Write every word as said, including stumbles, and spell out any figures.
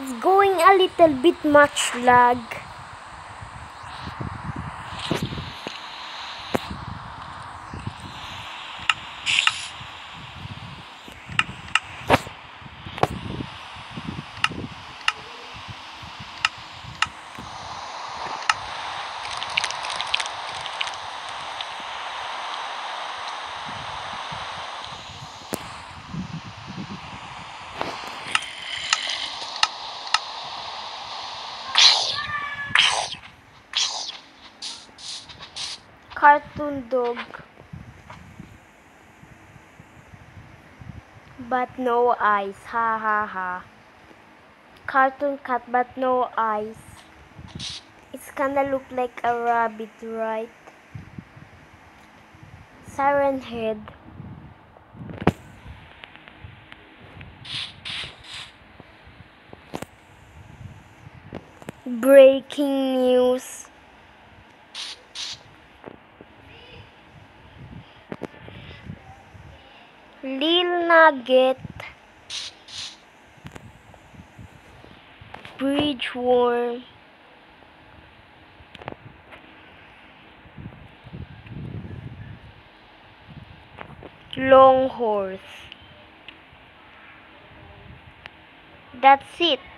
It's going a little bit much lag. Cartoon dog, but no eyes, ha ha ha. Cartoon cat, but no eyes. It's kinda look like a rabbit, right? Siren head. Breaking news. Lil Nugget. Bridge worm. Long horse. That's it.